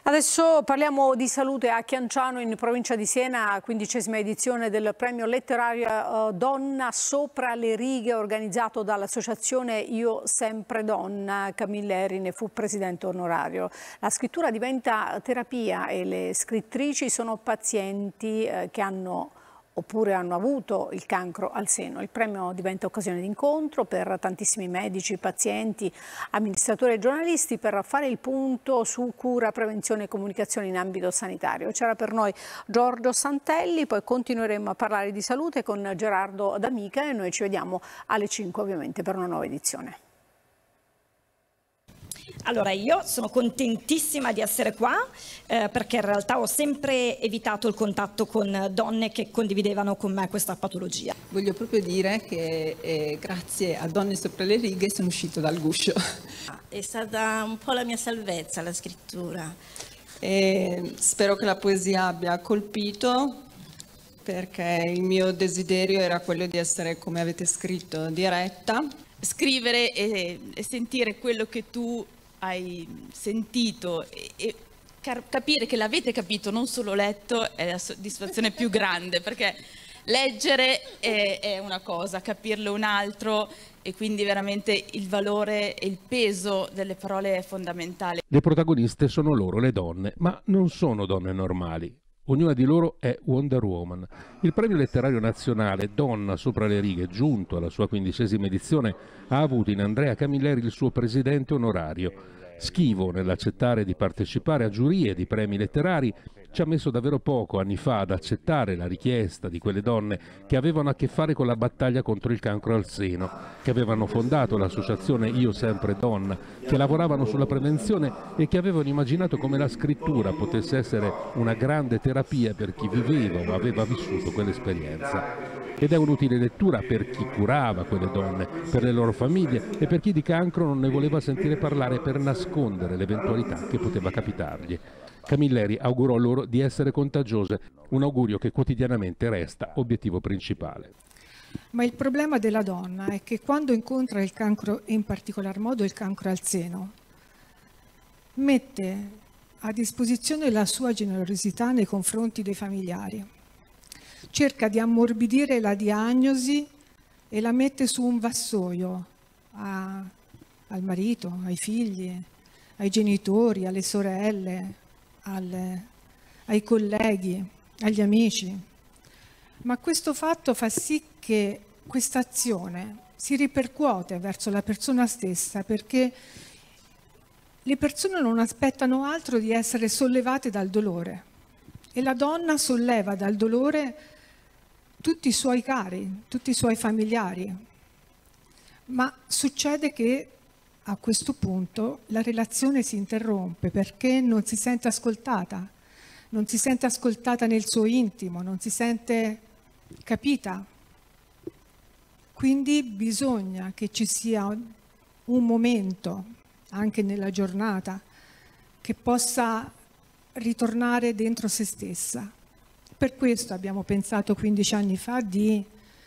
Adesso parliamo di salute a Chianciano, in provincia di Siena, 15ª edizione del premio letterario Donna sopra le righe, organizzato dall'associazione Io Sempre Donna. Camilleri ne fu presidente onorario. La scrittura diventa terapia e le scrittrici sono pazienti che hanno avuto il cancro al seno. Il premio diventa occasione di incontro per tantissimi medici, pazienti, amministratori e giornalisti per fare il punto su cura, prevenzione e comunicazione in ambito sanitario. C'era per noi Giorgio Santelli, poi continueremo a parlare di salute con Gerardo D'Amica e noi ci vediamo alle 5 ovviamente per una nuova edizione. Allora, io sono contentissima di essere qua perché in realtà ho sempre evitato il contatto con donne che condividevano con me questa patologia. Voglio proprio dire che grazie a Donne sopra le righe sono uscito dal guscio. È stata un po' la mia salvezza la scrittura. E spero che la poesia abbia colpito, perché il mio desiderio era quello di essere, come avete scritto, diretta. Scrivere e sentire quello che tu hai sentito e capire che l'avete capito, non solo letto, è la soddisfazione più grande, perché leggere è una cosa, capirlo un altro, e quindi veramente il valore e il peso delle parole è fondamentale. Le protagoniste sono loro, le donne, ma non sono donne normali. Ognuna di loro è Wonder Woman. Il premio letterario nazionale Donna sopra le righe, giunto alla sua 15ª edizione, ha avuto in Andrea Camilleri il suo presidente onorario. Schivo nell'accettare di partecipare a giurie di premi letterari, ci ha messo davvero poco anni fa ad accettare la richiesta di quelle donne che avevano a che fare con la battaglia contro il cancro al seno, che avevano fondato l'associazione Io Sempre Donna, che lavoravano sulla prevenzione e che avevano immaginato come la scrittura potesse essere una grande terapia per chi viveva o aveva vissuto quell'esperienza. Ed è un'utile lettura per chi curava quelle donne, per le loro famiglie e per chi di cancro non ne voleva sentire parlare per nascondere l'eventualità che poteva capitargli. Camilleri augurò loro di essere contagiose, un augurio che quotidianamente resta obiettivo principale. Ma il problema della donna è che quando incontra il cancro, e in particolar modo il cancro al seno, mette a disposizione la sua generosità nei confronti dei familiari. Cerca di ammorbidire la diagnosi e la mette su un vassoio al marito, ai figli, ai genitori, alle sorelle, ai colleghi, agli amici. Ma questo fatto fa sì che questa azione si ripercuote verso la persona stessa, perché le persone non aspettano altro di essere sollevate dal dolore e la donna solleva dal dolore tutti i suoi cari, tutti i suoi familiari. Ma succede che a questo punto la relazione si interrompe perché non si sente ascoltata nel suo intimo, non si sente capita. Quindi bisogna che ci sia un momento, anche nella giornata, che possa ritornare dentro se stessa. Per questo abbiamo pensato 15 anni fa di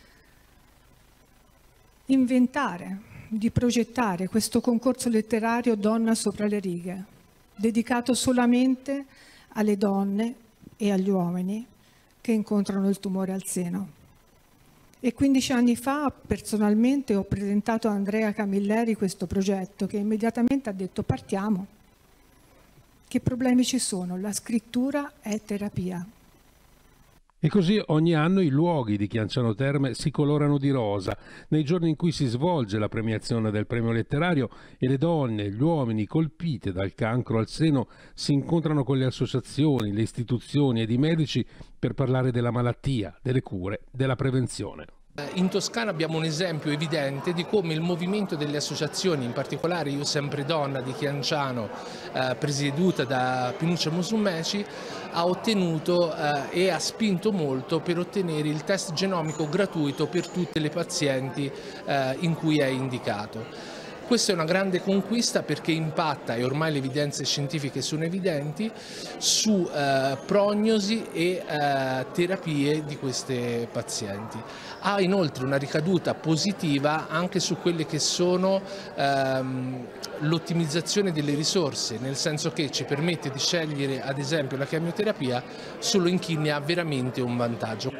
inventare, di progettare questo concorso letterario Donna sopra le righe, dedicato solamente alle donne e agli uomini che incontrano il tumore al seno. E 15 anni fa personalmente ho presentato a Andrea Camilleri questo progetto, che immediatamente ha detto: partiamo. Che problemi ci sono? La scrittura è terapia. E così ogni anno i luoghi di Chianciano Terme si colorano di rosa nei giorni in cui si svolge la premiazione del premio letterario e le donne e gli uomini colpite dal cancro al seno si incontrano con le associazioni, le istituzioni ed i medici per parlare della malattia, delle cure, della prevenzione. In Toscana abbiamo un esempio evidente di come il movimento delle associazioni, in particolare Io Sempre Donna di Chianciano, presieduta da Pinuccia Musumeci, ha ottenuto e ha spinto molto per ottenere il test genomico gratuito per tutte le pazienti in cui è indicato. Questa è una grande conquista perché impatta, e ormai le evidenze scientifiche sono evidenti, su prognosi e terapie di queste pazienti. Ha inoltre una ricaduta positiva anche su quelle che sono l'ottimizzazione delle risorse, nel senso che ci permette di scegliere ad esempio la chemioterapia solo in chi ne ha veramente un vantaggio.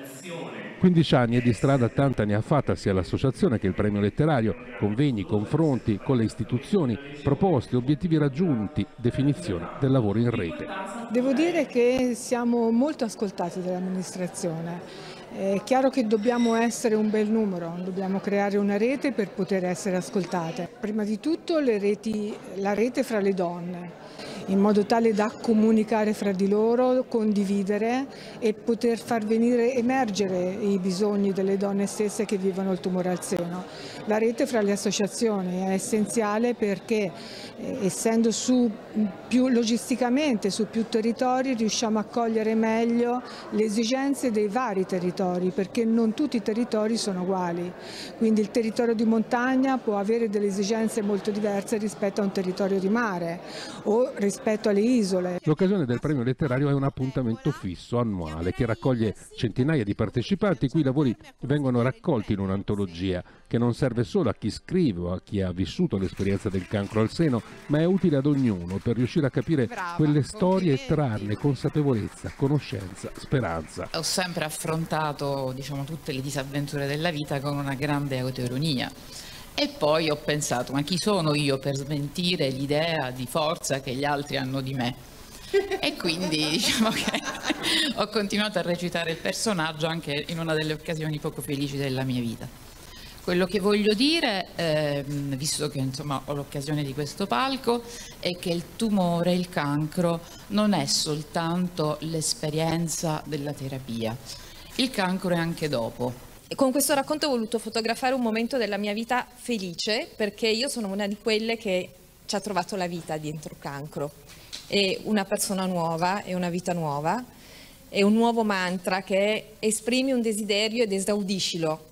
15 anni e di strada tanta ne ha fatta sia l'associazione che il premio letterario, convegni, confronti con le istituzioni, proposte, obiettivi raggiunti, definizione del lavoro in rete. Devo dire che siamo molto ascoltati dall'amministrazione. È chiaro che dobbiamo essere un bel numero, dobbiamo creare una rete per poter essere ascoltate. Prima di tutto la rete fra le donne, in modo tale da comunicare fra di loro, condividere e poter far venire emergere i bisogni delle donne stesse che vivono il tumore al seno. La rete fra le associazioni è essenziale perché essendo logisticamente su più territori riusciamo a cogliere meglio le esigenze dei vari territori, perché non tutti i territori sono uguali. Quindi il territorio di montagna può avere delle esigenze molto diverse rispetto a un territorio di mare o rispetto alle isole. L'occasione del premio letterario è un appuntamento fisso annuale che raccoglie centinaia di partecipanti, i cui lavori vengono raccolti in un'antologia che non serve solo a chi scrive o a chi ha vissuto l'esperienza del cancro al seno, ma è utile ad ognuno per riuscire a capire quelle storie e trarne consapevolezza, conoscenza, speranza. Ho sempre affrontato, diciamo, tutte le disavventure della vita con una grande autoironia. E poi ho pensato, ma chi sono io per smentire l'idea di forza che gli altri hanno di me? E quindi diciamo che ho continuato a recitare il personaggio anche in una delle occasioni poco felici della mia vita. Quello che voglio dire, visto che insomma ho l'occasione di questo palco, è che il tumore, il cancro, non è soltanto l'esperienza della terapia. Il cancro è anche dopo. Con questo racconto ho voluto fotografare un momento della mia vita felice, perché io sono una di quelle che ci ha trovato la vita dietro il cancro. È una persona nuova, è una vita nuova, è un nuovo mantra che esprimi un desiderio ed esaudiscilo,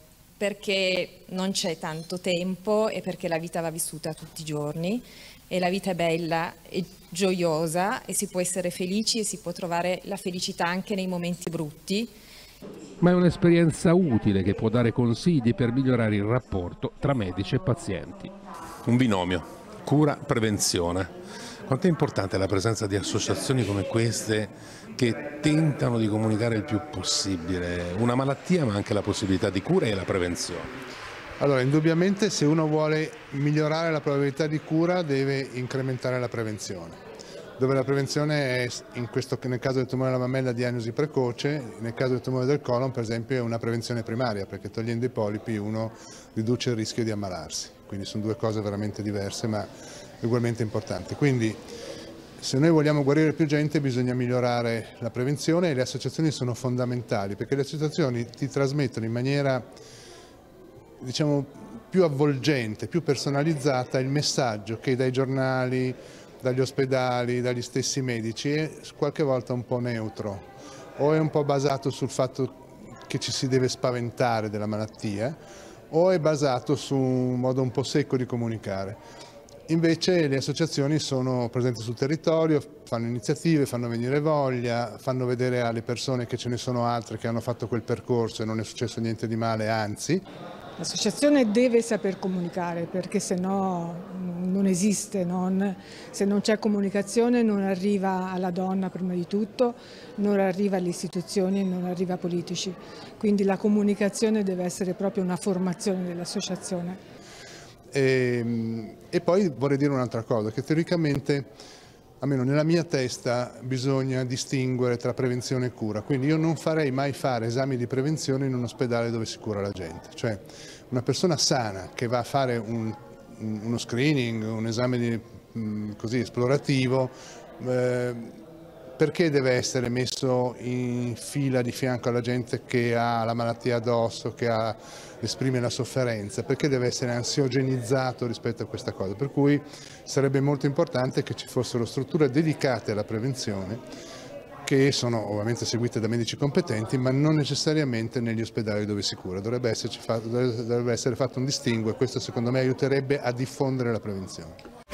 perché non c'è tanto tempo e perché la vita va vissuta tutti i giorni e la vita è bella e gioiosa e si può essere felici e si può trovare la felicità anche nei momenti brutti. Ma è un'esperienza utile che può dare consigli per migliorare il rapporto tra medici e pazienti. Un binomio, cura-prevenzione. Quanto è importante la presenza di associazioni come queste che tentano di comunicare il più possibile una malattia, ma anche la possibilità di cura e la prevenzione? Allora, indubbiamente se uno vuole migliorare la probabilità di cura deve incrementare la prevenzione. Dove la prevenzione è, nel caso del tumore alla mammella, diagnosi precoce, nel caso del tumore del colon per esempio è una prevenzione primaria, perché togliendo i polipi uno riduce il rischio di ammalarsi. Quindi sono due cose veramente diverse ma ugualmente importanti. Quindi se noi vogliamo guarire più gente bisogna migliorare la prevenzione e le associazioni sono fondamentali, perché le associazioni ti trasmettono in maniera, diciamo, più avvolgente, più personalizzata il messaggio che dai giornali, dagli ospedali, dagli stessi medici è qualche volta un po' neutro o è un po' basato sul fatto che ci si deve spaventare della malattia o è basato su un modo un po' secco di comunicare. Invece le associazioni sono presenti sul territorio, fanno iniziative, fanno venire voglia, fanno vedere alle persone che ce ne sono altre che hanno fatto quel percorso e non è successo niente di male, anzi. L'associazione deve saper comunicare, perché se no non esiste, se non c'è comunicazione non arriva alla donna prima di tutto, non arriva alle istituzioni e non arriva ai politici. Quindi la comunicazione deve essere proprio una formazione dell'associazione. E poi vorrei dire un'altra cosa, che teoricamente, almeno nella mia testa, bisogna distinguere tra prevenzione e cura. Quindi io non farei mai fare esami di prevenzione in un ospedale dove si cura la gente. Cioè una persona sana che va a fare uno screening, un esame così esplorativo, perché deve essere messo in fila di fianco alla gente che ha la malattia addosso, che esprime la sofferenza? Perché deve essere ansiogenizzato rispetto a questa cosa? Per cui sarebbe molto importante che ci fossero strutture dedicate alla prevenzione, che sono ovviamente seguite da medici competenti, ma non necessariamente negli ospedali dove si cura. Dovrebbe essere fatto un distinguo e questo secondo me aiuterebbe a diffondere la prevenzione.